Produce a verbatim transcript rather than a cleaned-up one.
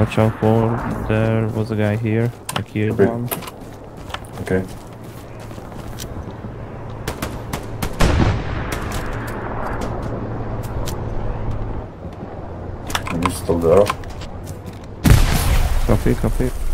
Watch out for, there was a guy here. I killed Okay. one. Okay. He's still there. Copy, copy.